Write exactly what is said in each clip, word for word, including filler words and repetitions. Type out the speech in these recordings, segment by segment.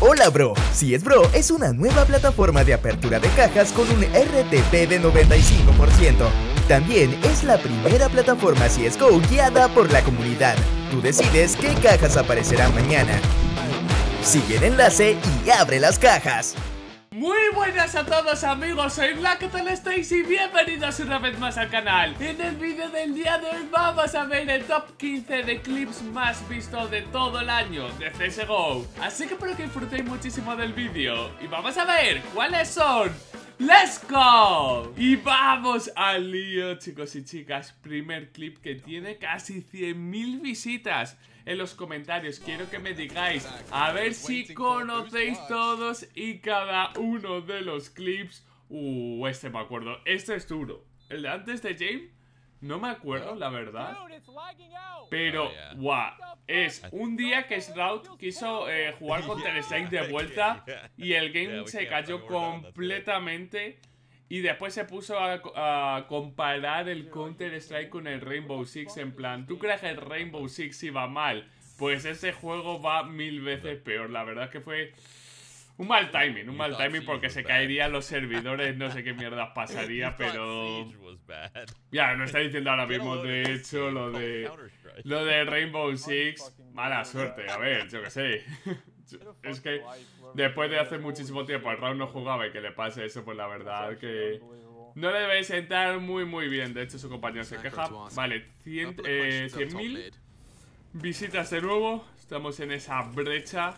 Hola Bro, Si es Bro es una nueva plataforma de apertura de cajas con un R T P de noventa y cinco por ciento. También es la primera plataforma C S G O guiada por la comunidad. Tú decides qué cajas aparecerán mañana. Sigue el enlace y abre las cajas. Muy buenas a todos amigos, soy Black, ¿qué tal estáis? Y bienvenidos una vez más al canal. En el vídeo del día de hoy vamos a ver el top quince de clips más vistos de todo el año de C S G O. Así que espero que disfrutéis muchísimo del vídeo y vamos a ver cuáles son. ¡Let's go! Y vamos al lío, chicos y chicas. Primer clip que tiene casi cien mil visitas. En los comentarios quiero que me digáis a ver si conocéis todos y cada uno de los clips. Uh, este me acuerdo. Este es duro. El de antes de James no me acuerdo, la verdad. Pero, guau, es un día que Shroud quiso eh, jugar con Counter-Strike de vuelta y el game se cayó completamente. Y después se puso a, a comparar el Counter-Strike con el Rainbow Six. En plan, ¿tú crees que el Rainbow Six iba mal? Pues ese juego va mil veces peor. La verdad es que fue un mal timing, un mal timing porque se caerían los servidores, no sé qué mierda pasaría, pero... Ya, no está diciendo ahora mismo, de hecho, lo de... Lo de Rainbow Six, mala suerte, a ver, yo qué sé. Es que después de hace muchísimo tiempo el round no jugaba y que le pase eso, pues la verdad que... No le debe sentar muy muy bien, de hecho su compañero se queja. Vale, cien mil visitas de nuevo. Estamos en esa brecha.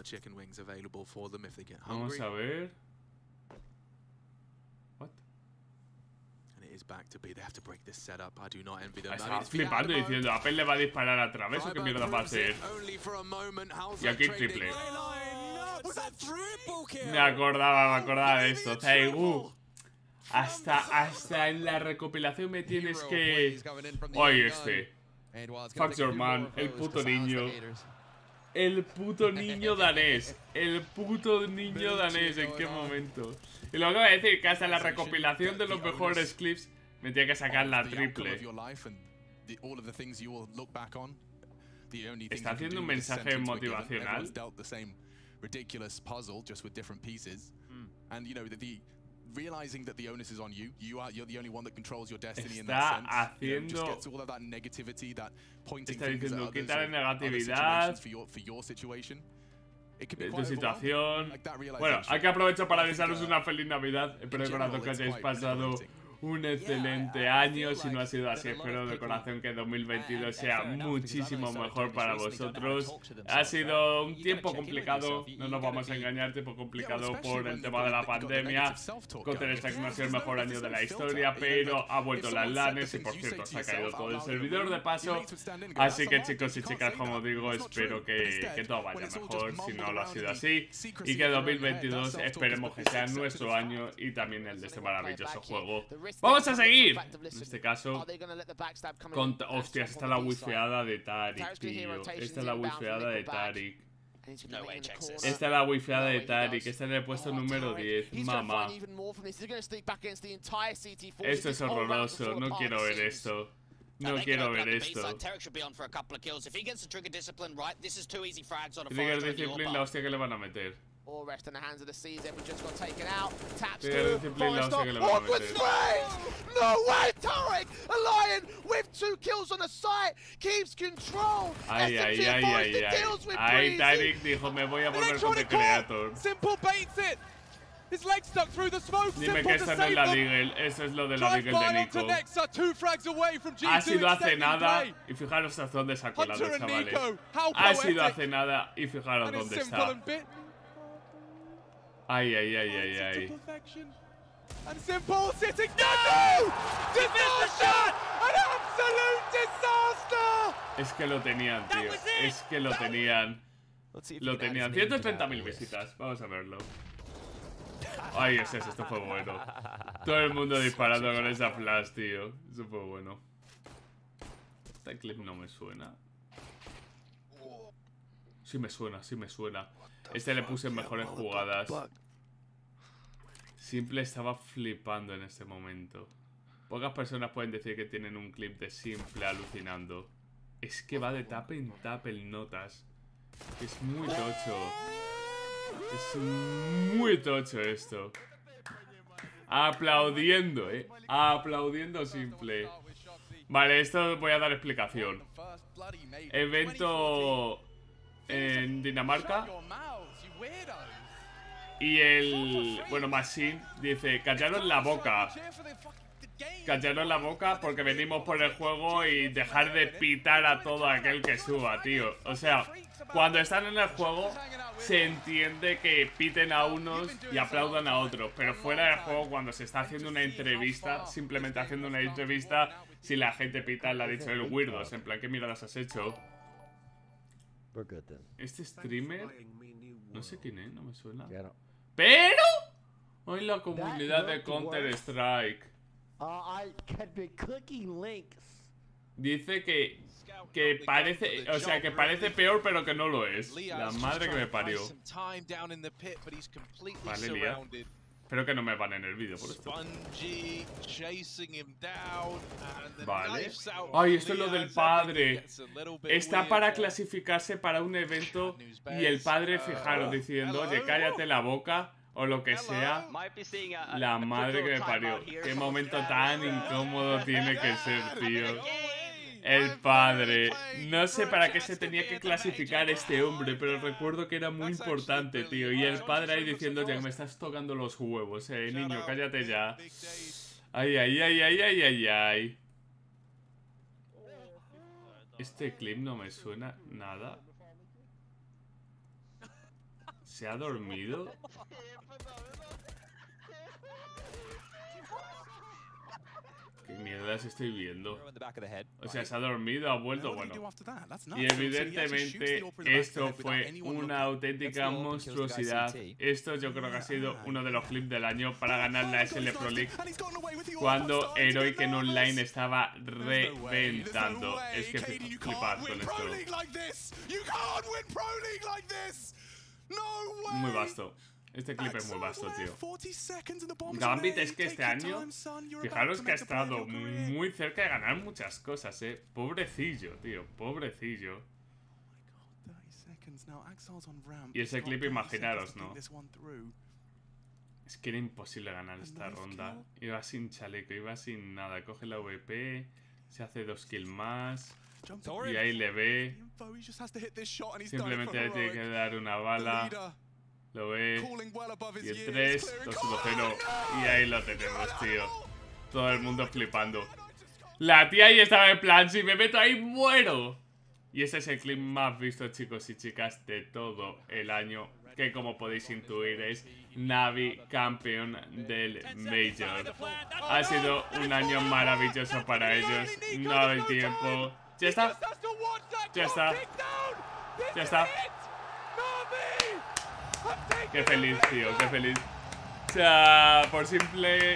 Vamos a ver. What? Estaba flipando diciendo, Apple le va a disparar a través o qué mierda va a hacer. Y aquí triple. Me acordaba, me acordaba de esto. Zaigu. Hasta, hasta en la recopilación me tienes que... Oye, este. Fuck your man, el puto niño. El puto niño danés. El puto niño danés, ¿en qué momento? Y luego voy a decir que hasta la recopilación de los mejores clips me tiene que sacar la triple. ¿Está haciendo un mensaje motivacional? Realizing that the onus is on you, you are you're the only one that controls your destiny in that sense. Haciendo... You know, just gets all of that negativity, that pointing Está fingers at diciendo, others quitar or other negatividad situations for your for your situation. It could be de quite tu situación. like that Bueno, realization. hay que aprovechar para desearos una feliz Navidad. Espero de corazón que it's hayáis quite pasado liberating. un excelente año. Si no ha sido así, espero de corazón que dos mil veintidós sea muchísimo mejor para vosotros. Ha sido un tiempo complicado, no nos vamos a engañar, tiempo complicado por el tema de la pandemia. Counter-Strike no ha sido el mejor año de la historia, pero ha vuelto las LANes y por cierto se ha caído todo el servidor de paso. Así que chicos y chicas, como digo, espero que, que todo vaya mejor si no lo ha sido así. Y que dos mil veintidós esperemos que sea nuestro año y también el de este maravilloso juego. ¡Vamos a seguir! En este caso, con... Hostias, esta es la wifeada de Tarik, tío. Esta es la wifeada de Tarik. Esta es la wifeada de Tarik. Esta es el puesto número diez. Mamá. Esto es horroroso. No quiero ver esto. No quiero ver esto. Trigger Discipline, la hostia que le van a meter. All rest in the hands of the C's. Everyone just got taken out. Taps Trigger two. Discipline, la Forest hostia que off. le van a Awkward meter. three. No way, Tarek. A lion with two kills on the site. Keeps control. Ay, ay, S M G ay, and ay, Forest ay. deals with Ay, Breezy. Tarik dijo, me voy a volver con The Creator. Simple baits it. His leg stuck through the smoke. Dime Simple que to esta no es save la them. Deagle. Eso es lo de la Drive Deagle de by onto Nico. Nexa, two frags away from G two Ha sido hace extending nada. play. Y fijaros hasta dónde se ha colado, Hunter and chavales. Nico, how Ha sido poetic. hace nada y fijaros And it's dónde simple está. and bit. Ay, ay, ay, ay, To ay. perfection. And Simple sitting. No! Disaster! An absolute disaster! Es que lo tenían, tío. Es que lo tenían. Lo tenían. ciento treinta mil visitas. Vamos a verlo. Ay, ese, ese, esto fue bueno. Todo el mundo disparando con esa flash, tío. Eso fue bueno. Este clip no me suena. Sí me suena, sí me suena. Este le puse en mejores jugadas. Simple estaba flipando en este momento. Pocas personas pueden decir que tienen un clip de Simple alucinando. Es que va de tap en tap el notas. Es muy tocho. Es muy tocho esto. Aplaudiendo, eh. Aplaudiendo simple. Vale, esto voy a dar explicación. Evento en Dinamarca. Y el... Bueno, Machine dice: callaros la boca. Callaros la boca porque venimos por el juego y dejar de pitar a todo aquel que suba, tío. O sea, cuando están en el juego se entiende que piten a unos y aplaudan a otros, pero fuera del juego, cuando se está haciendo una entrevista, simplemente haciendo una entrevista, si la gente pita, le ha dicho el weirdos, en plan, ¿qué miradas has hecho? Este streamer, no sé quién es, no me suena. Pero hoy la comunidad de Counter Strike dice que que parece, o sea, que parece peor, pero que no lo es. La madre que me parió. Vale, Lía. Espero que no me van en el vídeo por esto. Vale. Ay, esto es lo del padre. Está para clasificarse para un evento y el padre, fijaros, diciendo: oye, cállate la boca. O lo que sea. La madre que me parió. Qué momento tan incómodo tiene que ser, tío. El padre. No sé para qué se tenía que clasificar este hombre, pero recuerdo que era muy importante, tío. Y el padre ahí diciendo: ya me estás tocando los huevos, eh, niño, cállate ya. Ay, ay, ay, ay, ay, ay, ay. Este clip no me suena nada. ¿Se ha dormido? ¿Qué mierdas estoy viendo? O sea, se ha dormido, ha vuelto, bueno. Y evidentemente esto fue una auténtica monstruosidad. Esto yo creo que ha sido uno de los clips del año para ganar la S L Pro League, cuando Heroic en online estaba reventando. Es que flipar con esto. Muy vasto. Este clip es muy vasto, tío. Gambit es que este año, fijaros que ha estado muy cerca de ganar muchas cosas, eh. Pobrecillo, tío, pobrecillo. Y ese clip, imaginaros, ¿no? Es que era imposible ganar esta ronda. Iba sin chaleco, iba sin nada. Coge la V P, se hace dos kills más. Y ahí le ve. Simplemente le tiene que dar una bala. Lo ve. Y el tres, dos, uno, cero. Y ahí lo tenemos, tío. Todo el mundo flipando. La tía ahí estaba en plan: si me meto ahí, muero. Y ese es el clip más visto, chicos y chicas, de todo el año. Que, como podéis intuir, es Navi campeón del Major. Ha sido un año maravilloso para ellos. No hay tiempo. Ya está. Ya está. Ya está. Qué feliz, tío, qué feliz. O sea, por simple...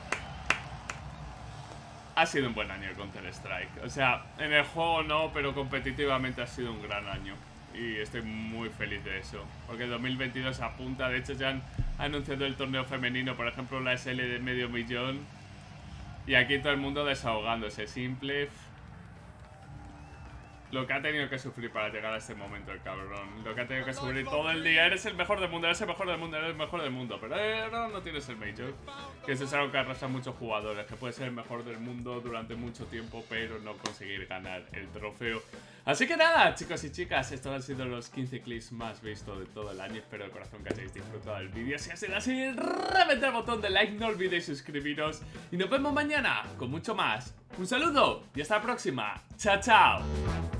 Ha sido un buen año el Counter Strike. O sea, en el juego no, pero competitivamente ha sido un gran año. Y estoy muy feliz de eso. Porque dos mil veintidós apunta. De hecho, ya han anunciado el torneo femenino. Por ejemplo, la S L de medio millón. Y aquí todo el mundo desahogándose. Simple... Lo que ha tenido que sufrir para llegar a este momento el cabrón. Lo que ha tenido que sufrir todo el día. Eres el mejor del mundo, eres el mejor del mundo, eres el mejor del mundo. Pero eh, no, no tienes el Major. Que eso es algo que arrastra a muchos jugadores. Que puede ser el mejor del mundo durante mucho tiempo, pero no conseguir ganar el trofeo. Así que nada, chicos y chicas, estos han sido los quince clips más vistos de todo el año. Espero de corazón que hayáis disfrutado del vídeo. Si ha sido así, reventad el botón de like, no olvidéis suscribiros. Y nos vemos mañana con mucho más. Un saludo y hasta la próxima. Chao, chao.